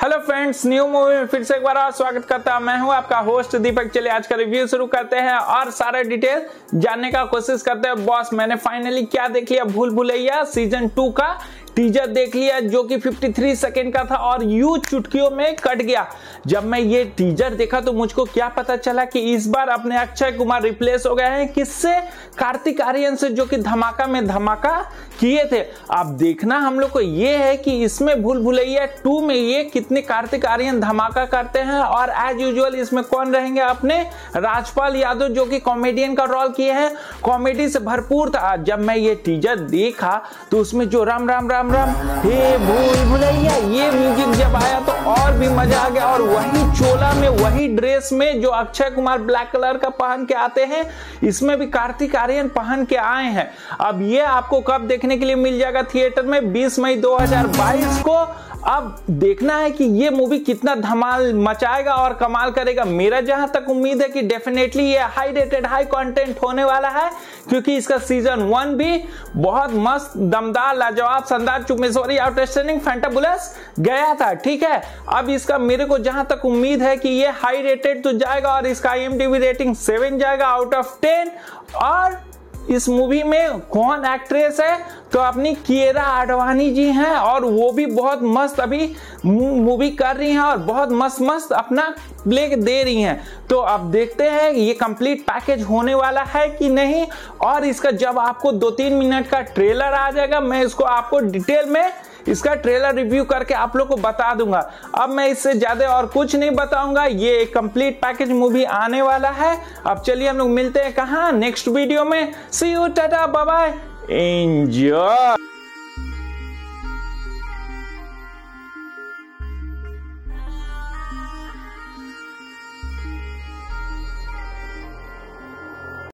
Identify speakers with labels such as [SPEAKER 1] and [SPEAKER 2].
[SPEAKER 1] Hello friends, new movie में फिर से एक बार और स्वागत करता हूं। मैं हूं आपका होस्ट दीपक। चलिए आज का रिव्यू शुरू करते हैं और सारे डिटेल जानने का कोशिश करते हैं। बॉस, मैंने फाइनली क्या देख लिया, भूल भुलैया सीजन 2 का टीजर देख लिया जो कि 53 सेकंड का था और यूं चुटकियों में कट गया। जब मैं ये टीजर देखा तो मुझको क्या पता चला कि इस बार अपने अक्षय कुमार रिप्लेस हो गए हैं किससे, कार्तिक आर्यन से, जो कि धमाका में धमाका किए थे। अब देखना हम लोग को ये है कि इसमें भूल भुलैया 2 में ये कितने कार्तिक आर्यन धमाका करते हैं। और एज यूजुअल इसमें कौन रहेंगे, अपने राजपाल यादव जो कि कॉमेडियन का रोल किए हैं। कॉमेडी से भरपूर था। जब मैं ये टीजर देखा तो उसमें जो राम राम राम राम हे भूल भुलैया ये म्यूजिक जब आया तो और भी मजा आ गया। और वही चोला में, वही ड्रेस में जो अक्षय कुमार ब्लैक कलर का पहन के आते हैं, इसमें भी कार्तिक आर्यन पहन के आए हैं। अब ये आपको कब देखने के लिए मिल जाएगा थिएटर में, 20 मई 2022 को। अब देखना है कि ये मूवी कितना धमाल मचाएगा और कमाल करेगा। मेरा जहां तक उम्मीद है कि डेफिनेटली ये हाई रेटेड, हाई कंटेंट होने वाला है, क्योंकि इसका सीजन 1 भी बहुत मस्त, दमदार, लाजवाब, शानदार, चुम्बेश्वरी, आउटस्टैंडिंग, फैंटाबुलस गया था। ठीक है, अब इसका मेरे को जहां तक उम्मीद है कि ये हाई रेटेड तो जाएगा और इसका IMDb रेटिंग 7 जाएगा आउट ऑफ 10। और इस मूवी में कौन एक्ट्रेस है, तो अपनी कियारा आडवाणी जी हैं और वो भी बहुत मस्त अभी मूवी कर रही हैं और बहुत मस्त मस्त अपना प्ले दे रही हैं। तो अब देखते हैं ये कंप्लीट पैकेज होने वाला है कि नहीं। और इसका जब आपको 2-3 मिनट का ट्रेलर आ जाएगा, मैं इसको आपको डिटेल में इसका ट्रेलर रिव्यू करके आप लोग को बता दूंगा। अब मैं इससे ज्यादा और कुछ नहीं बताऊंगा, ये एक कंप्लीट पैकेज मूवी आने वाला है। अब चलिए हम लोग मिलते हैं कहां, नेक्स्ट वीडियो में। See you, tata, bye bye, enjoy.